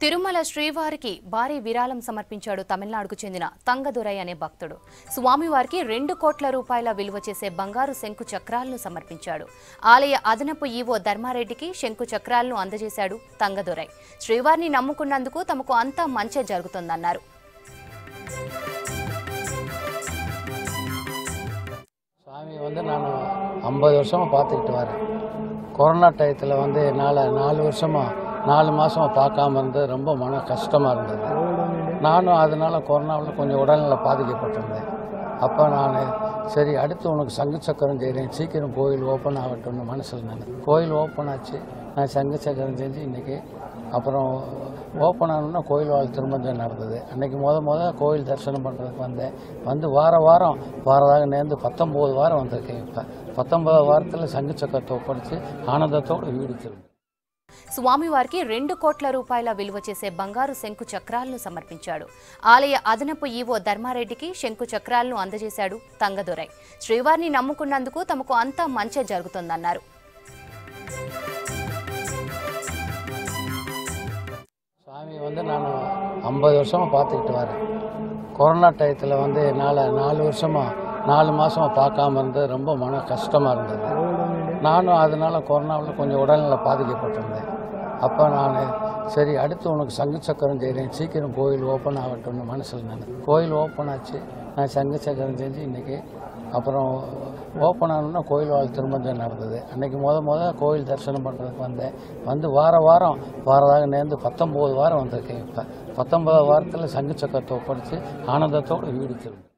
తిరుమల శ్రీవారికి భారీ విరాళం సమర్పించాడు తమిళనాడుకు చెందిన తంగదురై అనే భక్తుడు. స్వామివారికి 2 కోట్ల రూపాయల విలువ చేసే బంగారు శంకు చక్రాలను సమర్పించాడు. ఆలయ అదనపు ఈవో ధర్మారెడ్డికి శంకు చక్రాలను అందజేశాడు తంగదురై. శ్రీవారిని నమ్ముకున్నందుకు తమకు అంతా మంచి జరుగుతుందన్నారు. சாமி நான் 50 வருஷமாக பார்த்துக்கிட்டு வரேன். கொரோனா டயத்தில் 4 வருஷமாக 4 மாதமாக பார்க்காம இருந்தது ரொம்ப மன கஷ்டமாக இருந்தது. நானும் அதனால் கொரோனாவில் கொஞ்சம் உடல்நிலை பாதிக்கப்பட்டிருந்தேன். அப்போ நான் சரி அடுத்து உனக்கு சங்கு சக்கரம் செய்கிறேன், சீக்கிரம் கோயில் ஓப்பன் ஆகட்டும்னு மனசில் நினைக்கிறேன். கோயில் ஓப்பன் ஆச்சு. நான் சங்கு சக்கரம் செஞ்சு இன்றைக்கி அப்புறம் ஓப்பன் ஆகணுன்னா கோயில் வாழ் திருமஞ்சம் நடந்தது. அன்றைக்கி முத கோயில் தரிசனம் பண்ணுறதுக்கு வந்து வாரம் வாரதாக நேர்ந்து 19 வாரம் வந்திருக்கேன். இப்போ 19 வாரத்தில் சங்கு சக்கரத்தை ஒப்படைச்சு ஆனந்தத்தோடு வீடு திரும்ப. స్వామివారికి 2 కోట్ల రూపాయల విలువ చేసే బంగారు శంకు చక్రాలను సమర్పించాడు. ఆలయ అదనపు ఈవో ధర్మారెడ్డికి శంకు చక్రాలను అందజేశాడు తంగదురై. శ్రీవారిని నమ్ముకున్నందుకు తమకు అంతా మంచి జరుగుతుందన్నారు. சாமி நான் 50 வருஷமாக பார்த்துக்கிட்டு வரேன். கொரோனா டயத்தில் 4 வருஷமாக 4 மாதமாக பார்க்காம இருந்தது ரொம்ப மன கஷ்டமாக இருந்தது. நானும் அதனால் கொரோனாவில் கொஞ்சம் உடல்நிலை பாதிக்கப்பட்டிருந்தேன். அப்போ நான் சரி அடுத்து உனக்கு சங்கு சக்கரம் செய்கிறேன், சீக்கிரம் கோயில் ஓப்பன் ஆகட்டும்னு மனசில் நினைக்கிறேன். கோயில் ஓப்பன் ஆச்சு. நான் சங்கு சக்கரம் செஞ்சு இன்றைக்கி அப்புறம் ஓப்பன் ஆகணுன்னா கோயில் வாழ் திருமஞ்சம் நடந்தது. அன்றைக்கி முத கோயில் தரிசனம் பண்ணுறதுக்கு வந்து வாரம் வாரதாக நேர்ந்து 19 வாரம் வந்திருக்கேன். இப்போ 19 வாரத்தில் சங்கு சக்கரத்தை ஒப்படைச்சு ஆனந்தத்தோடு வீடு திரும்ப.